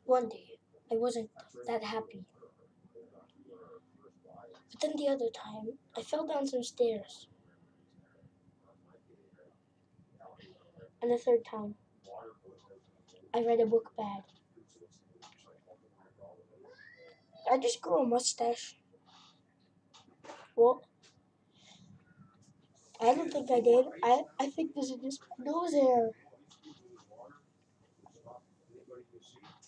One day, I wasn't that happy. But then the other time, I fell down some stairs. And the third time, I read a book bad. I just grew a mustache. Well, I don't think I did. I think this is just nose hair.